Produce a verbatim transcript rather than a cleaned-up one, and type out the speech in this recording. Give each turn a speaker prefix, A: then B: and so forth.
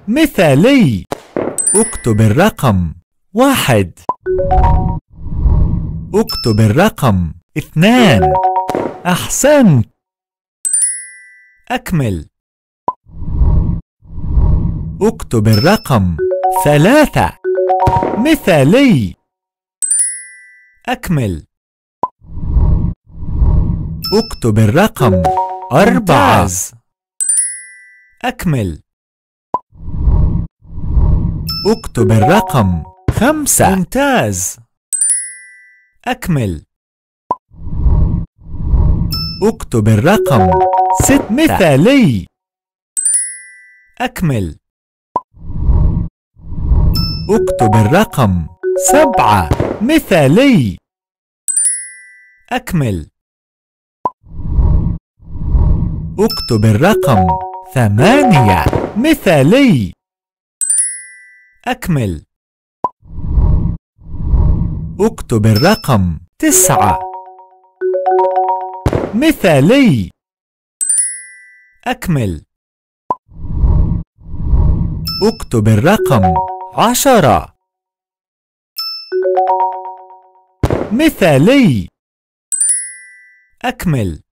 A: مثالي. اكتب الرقم واحد. اكتب الرقم اثنان. أحسنت. أكمل. اكتب الرقم ثلاثة. مثالي. أكمل. اكتب الرقم أربعة. أكمل. اكتب الرقم خمسة. ممتاز. أكمل. اكتب الرقم ستة. مثالي. أكمل. اكتب الرقم سبعة. مثالي. أكمل. اكتب الرقم ثمانية. مثالي. أكمل. اكتب الرقم تسعة. مثالي. أكمل. اكتب الرقم عشرة. مثالي. أكمل.